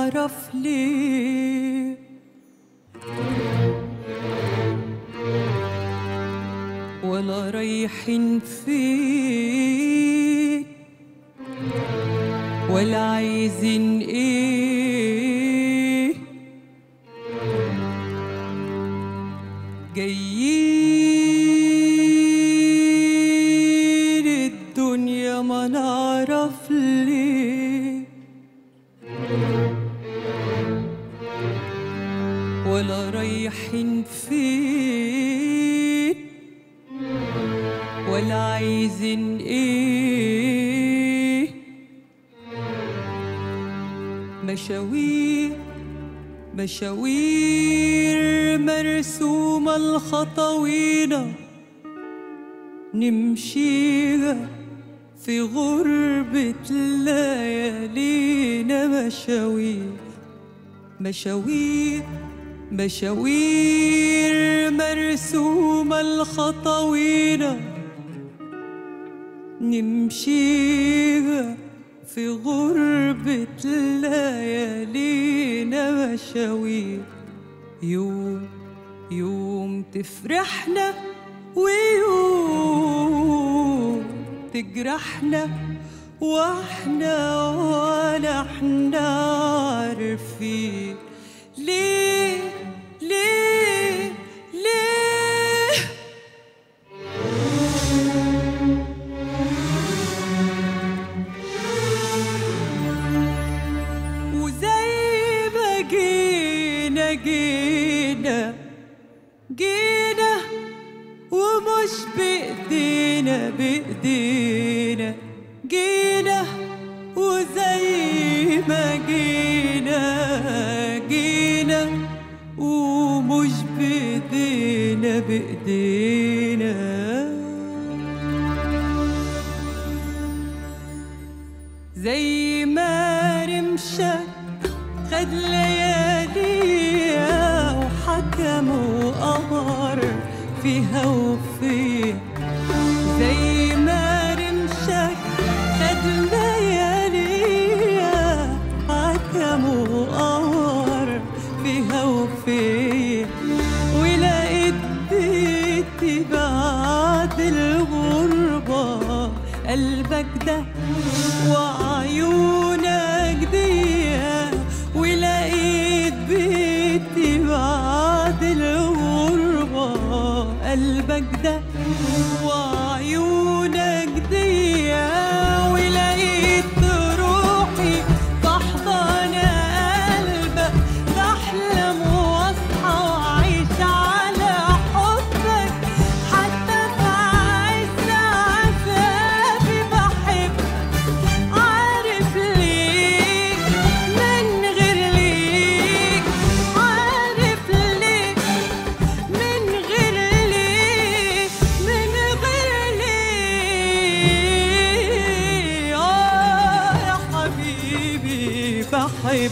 نعرف ليه ولا رايحين فين ولا عايزين ايه، جايين الدنيا ما نعرف ليه ولا رايحين فين ولا عايزين ايه، مشاوير مشاوير مرسومة الخطوينة نمشيها في غربة ليالينا، مشاوير مشاوير مشاوير مرسومة الخطوينة نمشيها في غربة ليالينا، مشاوير يوم يوم تفرحنا ويوم تجرحنا واحنا ولا احنا عارفين ليه ليه ليه. وزي ما جينا جينا جينا ومش بإيدينا بإيدينا جينا، وزي ما جينا جينا ومش بإيدينا بإيدينا. زي ما رمشك خد لياليها وحكم وقمر فيها وفيها، زي ما رمشك خد لياليها حكم وقمر فيها وفيها، ولقيت بيتي بعد الغربة قلبك ده وعيونك دي، ولقيت بيتي بعد الغربة قلبك ده وعيونك دي، ولقيت روحي تحضن قلبك بحلم واصحى وعيش على حبك، حتى في عز عذابي بحبك، عارف ليك من غير ليك، عارف ليك من غير ليك من غير ليك، يا حبيبي بحبك.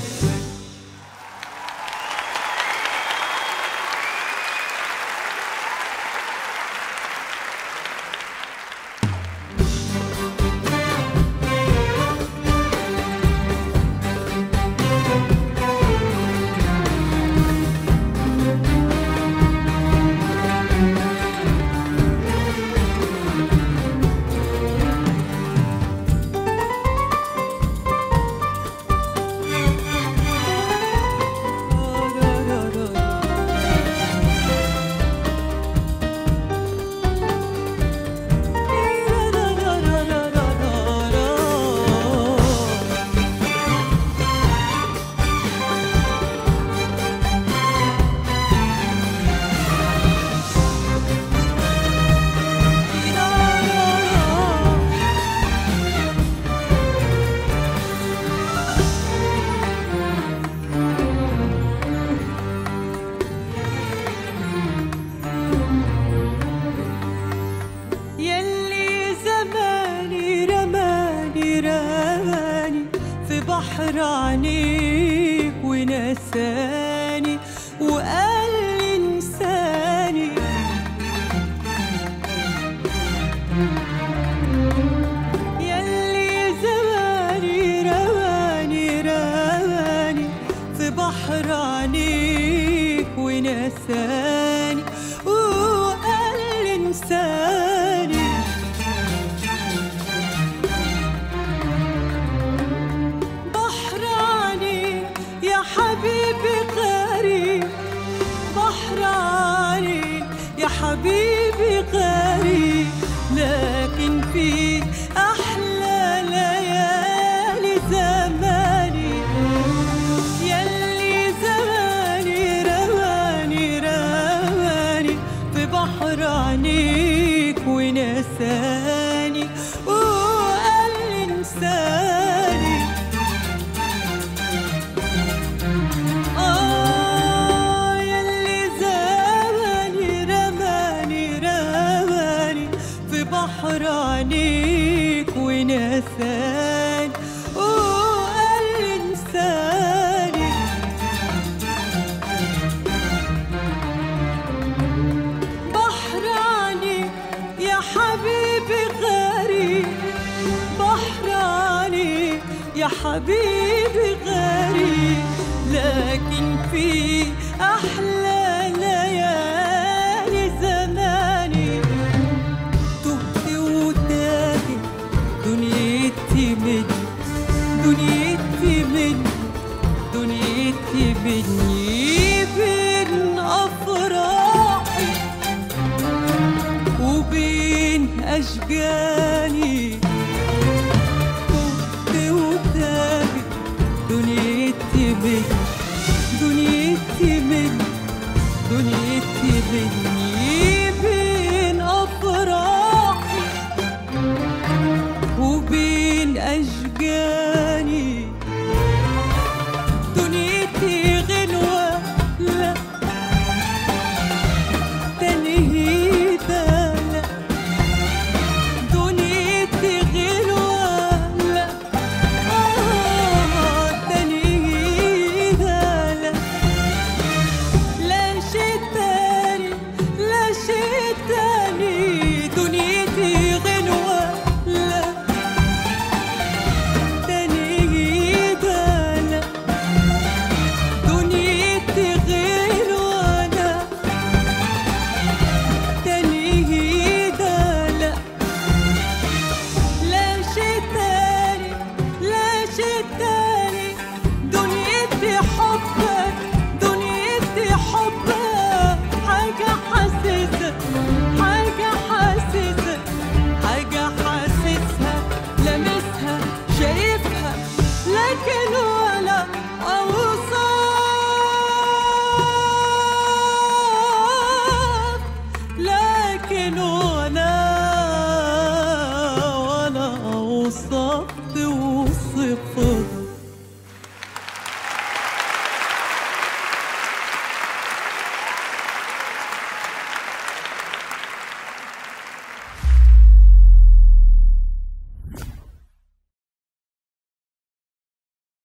بحر عينيك ونساني وقال لي انساني. بحر عينيك يا حبيبي غريب، بحر عينيك يا حبيبي غريب، لكن في أحلى ليالي زماني، يلي زماني رماني رماني في بحر عينيك ونساني وقال لي انساني. يلي زماني رماني رماني في بحر عينيك ونساني وقال لي انساني. بحر عينيك يا حبيبي غريب، بحر عينيك يا حبيبي غريب، لكن في أحلى ليالي زماني. تهت وتاهت دنيتي مني، دنيتي مني، دنيتي مني، بين أفراحي وبين أشجاني. تهت وتاهت دنيتي مني،